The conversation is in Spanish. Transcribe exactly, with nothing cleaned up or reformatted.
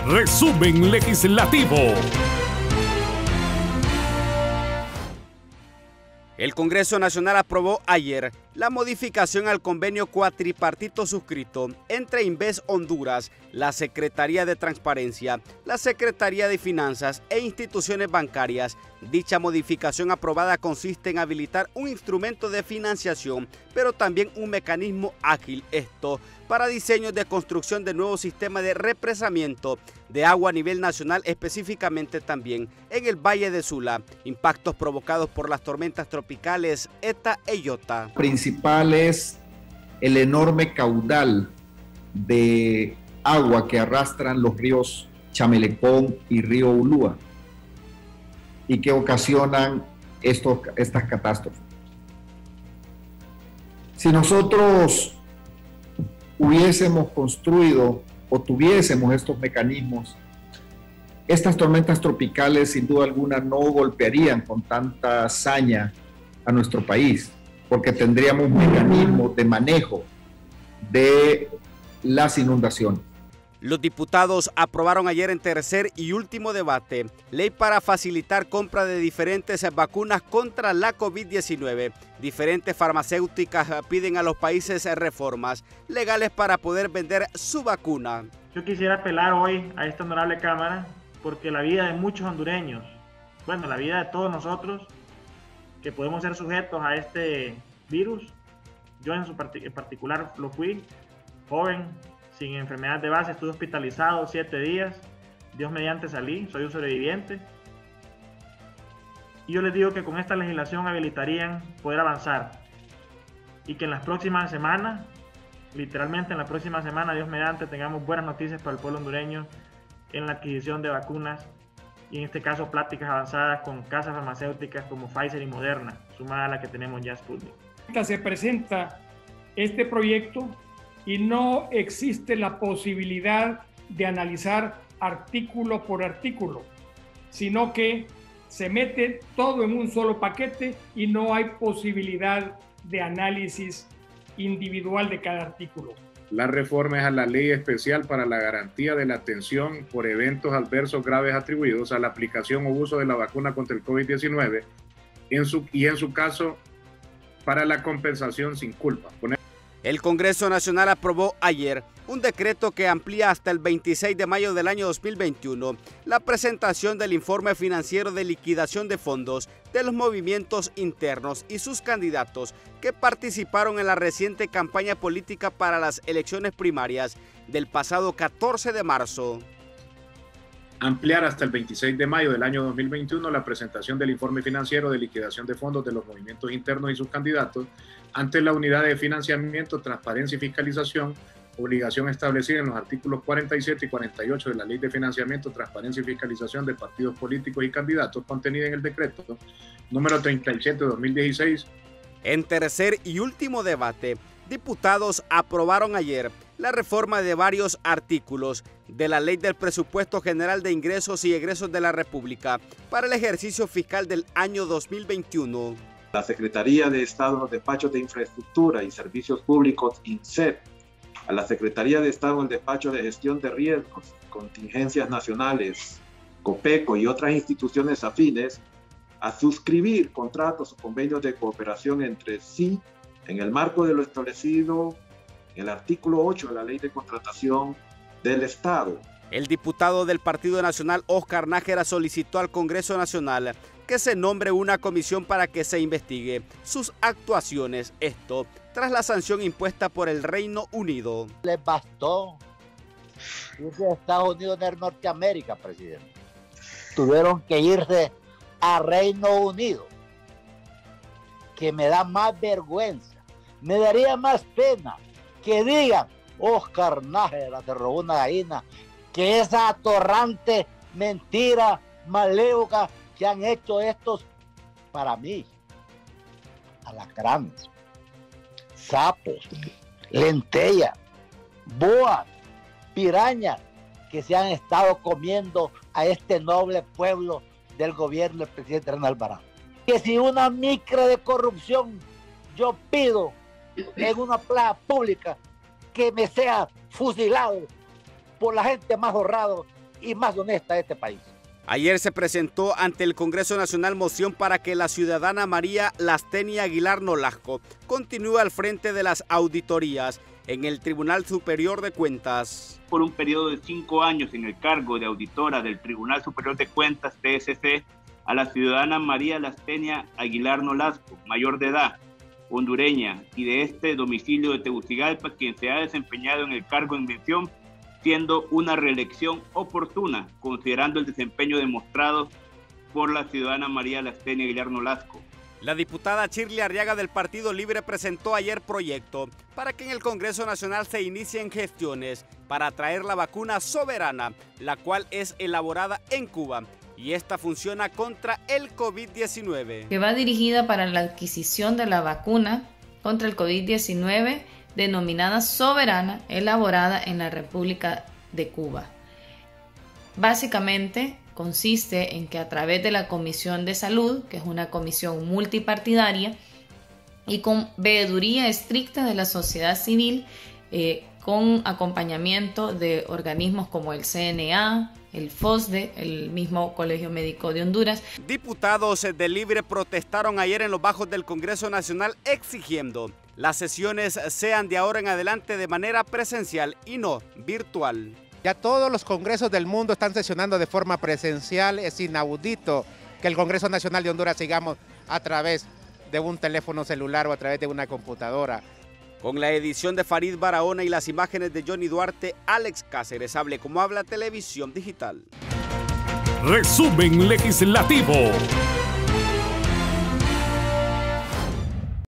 Resumen legislativo. El Congreso Nacional aprobó ayer la modificación al convenio cuatripartito suscrito entre Inves Honduras, la Secretaría de Transparencia, la Secretaría de Finanzas e instituciones bancarias. Dicha modificación aprobada consiste en habilitar un instrumento de financiación, pero también un mecanismo ágil, esto para diseños de construcción de nuevos sistemas de represamiento de agua a nivel nacional, específicamente también en el Valle de Sula, impactos provocados por las tormentas tropicales Eta e Iota. Principal es el enorme caudal de agua que arrastran los ríos Chamelecón y Río Ulúa y que ocasionan estos, estas catástrofes. Si nosotros hubiésemos construido o tuviésemos estos mecanismos, estas tormentas tropicales sin duda alguna no golpearían con tanta saña a nuestro país, porque tendríamos mecanismos de manejo de las inundaciones. Los diputados aprobaron ayer en tercer y último debate ley para facilitar compra de diferentes vacunas contra la COVID diecinueve. Diferentes farmacéuticas piden a los países reformas legales para poder vender su vacuna. Yo quisiera apelar hoy a esta honorable Cámara porque la vida de muchos hondureños, bueno, la vida de todos nosotros que podemos ser sujetos a este virus, yo en, su part- en particular lo fui, joven, sin enfermedad de base, estuve hospitalizado siete días, Dios mediante salí, soy un sobreviviente. Y yo les digo que con esta legislación habilitarían poder avanzar y que en las próximas semanas, literalmente en la próxima semana, Dios mediante, tengamos buenas noticias para el pueblo hondureño en la adquisición de vacunas y en este caso pláticas avanzadas con casas farmacéuticas como Pfizer y Moderna, sumada a la que tenemos ya Sputnik. Se presenta este proyecto y no existe la posibilidad de analizar artículo por artículo, sino que se mete todo en un solo paquete y no hay posibilidad de análisis individual de cada artículo. La reforma es a la ley especial para la garantía de la atención por eventos adversos graves atribuidos a la aplicación o uso de la vacuna contra el COVID diecinueve en su, y en su caso para la compensación sin culpa. Poner El Congreso Nacional aprobó ayer un decreto que amplía hasta el veintiséis de mayo del año dos mil veintiuno la presentación del informe financiero de liquidación de fondos de los movimientos internos y sus candidatos que participaron en la reciente campaña política para las elecciones primarias del pasado catorce de marzo. Ampliar hasta el veintiséis de mayo del año dos mil veintiuno la presentación del informe financiero de liquidación de fondos de los movimientos internos y sus candidatos ante la Unidad de Financiamiento, Transparencia y Fiscalización, obligación establecida en los artículos cuarenta y siete y cuarenta y ocho de la Ley de Financiamiento, Transparencia y Fiscalización de Partidos Políticos y Candidatos, contenida en el decreto número treinta y siete de dos mil dieciséis. En tercer y último debate, diputados aprobaron ayer la reforma de varios artículos de la Ley del Presupuesto General de Ingresos y Egresos de la República para el ejercicio fiscal del año dos mil veintiuno. La Secretaría de Estado en los despachos de Infraestructura y Servicios Públicos, INSEP, a la Secretaría de Estado en el despacho de Gestión de Riesgos, Contingencias Nacionales, COPECO y otras instituciones afines, a suscribir contratos o convenios de cooperación entre sí en el marco de lo establecido en el artículo ocho de la Ley de Contratación del Estado. El diputado del Partido Nacional, Óscar Nájera, solicitó al Congreso Nacional que se nombre una comisión para que se investigue sus actuaciones, esto tras la sanción impuesta por el Reino Unido. Les bastó irse a Estados Unidos de Norteamérica, presidente. Tuvieron que irse a Reino Unido, que me da más vergüenza, me daría más pena que digan Óscar Nájera se robó una gallina, que esa atorrante mentira malévoca que han hecho estos, para mí, alacranes, sapos, lentellas, boas, pirañas, que se han estado comiendo a este noble pueblo del gobierno del presidente Hernán Alvarado. Que si una micra de corrupción yo pido en una plaza pública que me sea fusilado por la gente más honrado y más honesta de este país. Ayer se presentó ante el Congreso Nacional moción para que la ciudadana María Lastenia Aguilar Nolasco continúe al frente de las auditorías en el Tribunal Superior de Cuentas. Por un periodo de cinco años en el cargo de auditora del Tribunal Superior de Cuentas, T S C, a la ciudadana María Lastenia Aguilar Nolasco, mayor de edad, hondureña y de este domicilio de Tegucigalpa, quien se ha desempeñado en el cargo en mención, siendo una reelección oportuna, considerando el desempeño demostrado por la ciudadana María Lastenia Aguilar Nolasco. La diputada Shirley Arriaga del Partido Libre presentó ayer proyecto para que en el Congreso Nacional se inicien gestiones para traer la vacuna Soberana, la cual es elaborada en Cuba y esta funciona contra el COVID diecinueve. Que va dirigida para la adquisición de la vacuna contra el COVID diecinueve denominada Soberana, elaborada en la República de Cuba. Básicamente consiste en que a través de la Comisión de Salud, que es una comisión multipartidaria y con veeduría estricta de la sociedad civil, eh, con acompañamiento de organismos como el C N A, el F O S D E, el mismo Colegio Médico de Honduras. Diputados de Libre protestaron ayer en los bajos del Congreso Nacional exigiendo las sesiones sean de ahora en adelante de manera presencial y no virtual. Ya todos los congresos del mundo están sesionando de forma presencial. Es inaudito que el Congreso Nacional de Honduras sigamos a través de un teléfono celular o a través de una computadora. Con la edición de Farid Barahona y las imágenes de Johnny Duarte, Alex Cáceres, hable como habla Televisión Digital. Resumen legislativo.